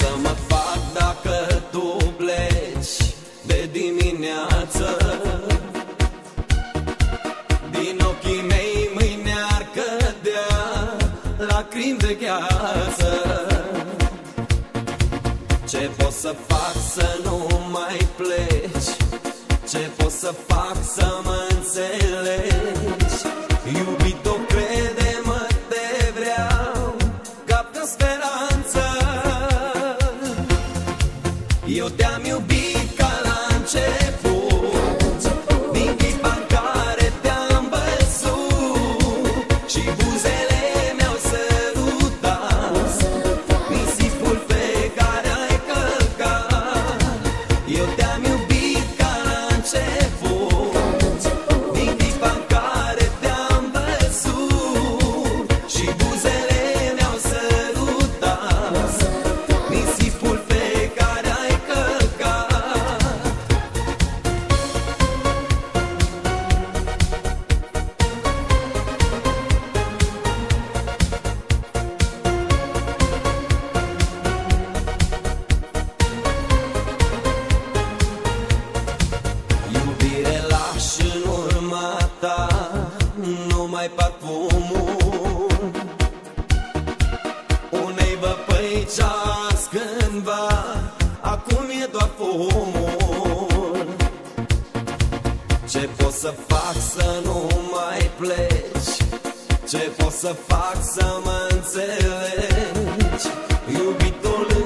să mă fac dacă tu pleci de dimineață? Din ochii mei mâine ar cădea lacrimi de gheață. Ce pot să fac să nu mai pleci? Ce pot să fac să mă înțelegi? Iubito, crede-mă, te vreau, captă speranță. Eu te-am iubit ca la început, din clipa în care te-am văzut și buzele mi-au sărutat nisipul pe care ai călcat. Eu te-am iubit ca la început, din clipa în care te-am văzut și buzele mi-au sărutat nisipul pe care ai călcat. Iubire, lași în urma ta numai parfumul unei văpăi ce-as cândva, acum e doar fumul. Ce pot să fac să nu mai pleci? Ce pot să fac să mă înțelegi? Iubitul,